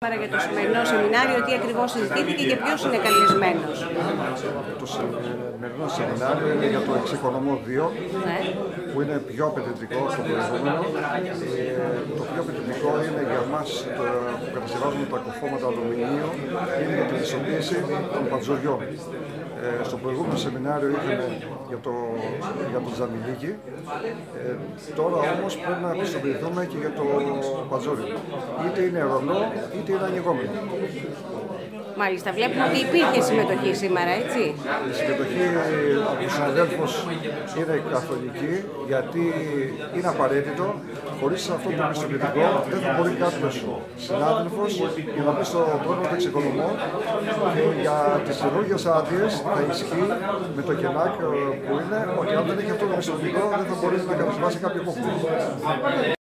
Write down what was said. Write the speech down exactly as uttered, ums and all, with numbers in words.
Για το σημερινό σεμινάριο, τι ακριβώς συζητήθηκε και ποιος είναι καλεσμένος? Το σημερινό σεμινάριο είναι για το εξοικονομώ δύο, ναι, που είναι πιο απαιτητικό από το προηγούμενο. Το πιο απαιτητικό είναι για εμάς που κατασκευάζουμε τα κοφώματα αλουμινίου, είναι για τη λησοποίηση των παντζουριών. Ε, στο προηγούμενο σεμινάριο είχαμε για το, για το τζαμιλίκι. Ε, τώρα όμως πρέπει να πιστοποιηθούμε και για το παντζούρι. Είτε είναι ρολό, είτε είναι ανοιγόμενο. Μάλιστα, βλέπουμε ότι υπήρχε συμμετοχή σήμερα, έτσι. Η συμμετοχή από τους συναδέλφους είναι καθολική, γιατί είναι απαραίτητο. Χωρίς αυτό το πιστοποιητικό δεν θα μπορεί κάποιος συνάδελφος για να πει στο πρόγραμμα του εξοικονομώ, και για τις καινούργιες άδειες θα ισχύει με το ΚΕΝΑΚ που είναι ότι αν δεν έχει αυτό το πιστοποιητικό δεν θα μπορεί να κατασκευάσει κάποιο κόκκινο.